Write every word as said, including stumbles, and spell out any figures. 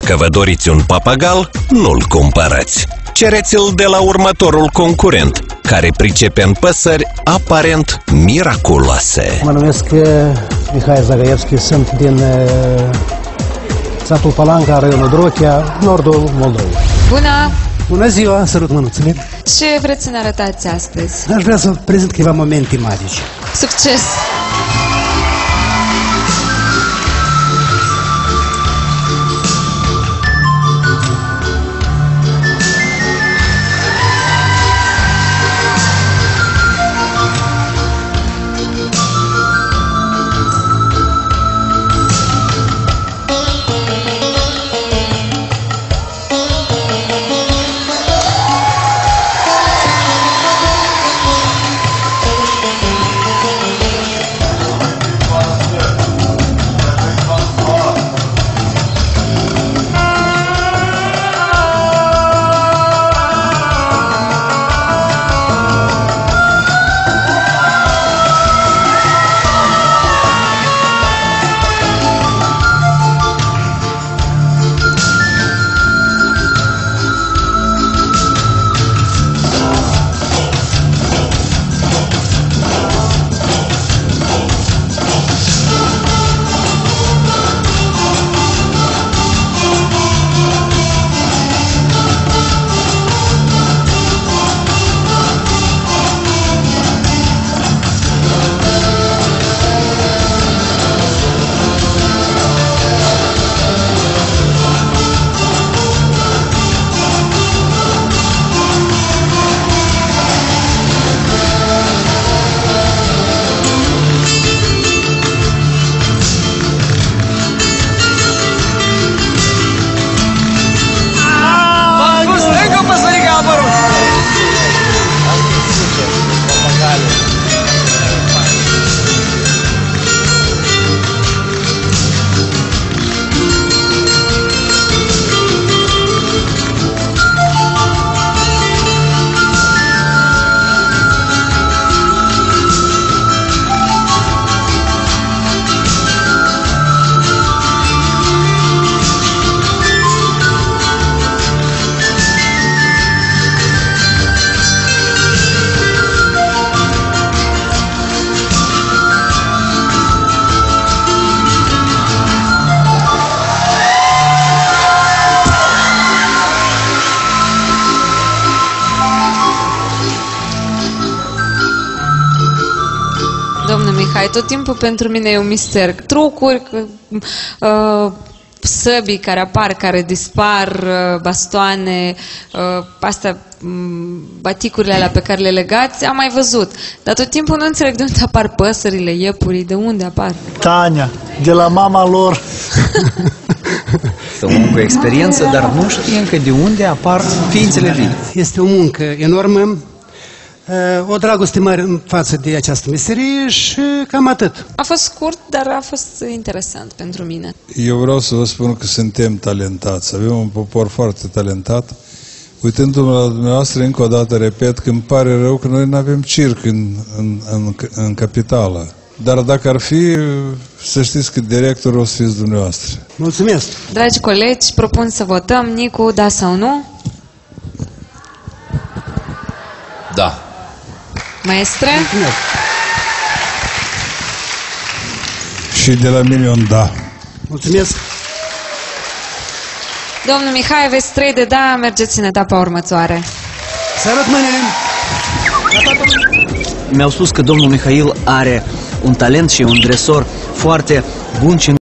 Dacă vă doriți un papagal, nu-l cumpărați. Cereți-l de la următorul concurent, care pricepe în păsări aparent miraculoase. Mă numesc Mihai Zagaievski, sunt din uh, satul Palanca, raionul Drochea, nordul Moldovei. Bună! Bună ziua, sărut mânuțele! Ce vreți să ne arătați astăzi? Aș vrea să prezint câteva momente magice. Succes! Domnul Mihai, tot timpul pentru mine e un mister. Trucuri, uh, săbii care apar, care dispar, uh, bastoane, uh, astea, um, baticurile alea pe care le legați, am mai văzut. Dar tot timpul nu înțeleg de unde apar păsările, iepurii, de unde apar. Tania, de la mama lor. Este o muncă experiență, dar nu știe încă de unde apar ființele vii. Este o muncă enormă, o dragoste mare față de această meserie și cam atât. A fost scurt, dar a fost interesant pentru mine. Eu vreau să vă spun că suntem talentați, avem un popor foarte talentat. Uitându-mă la dumneavoastră, încă o dată repet că îmi pare rău că noi nu avem circ în, în, în, în capitală. Dar dacă ar fi, să știți că directorul o să fiți dumneavoastră. Mulțumesc! Dragi colegi, propun să votăm. Nicu, da sau nu? Da. Maestre? Mulțumesc! Și de la mine un da. Mulțumesc! Domnul Mihai, aveți trei de da, mergeți în etapa următoare. Sărut mâinile! Mi-au spus că domnul Mihail are un talent și un dresor foarte bun și